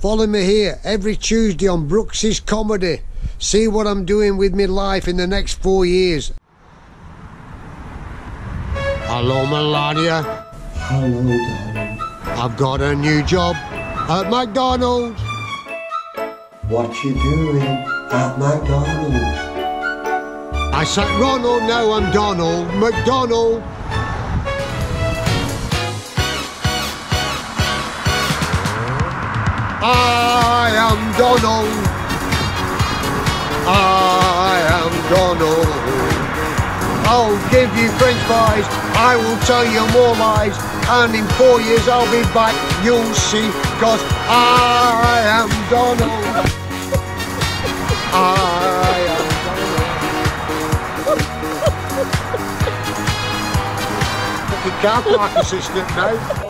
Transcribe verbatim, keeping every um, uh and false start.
Follow me here every Tuesday on Brooks's Comedy. See what I'm doing with my life in the next four years. Hello, Melania. Hello, darling. I've got a new job at McDonald's. What you doing at McDonald's? I said Ronald, now I'm Donald. McDonald. I am Donald. I am Donald. I'll give you French fries. I will tell you more lies. And in four years I'll be back. You'll see. Cause I am Donald. I am Donald. Fucking car park assistant now.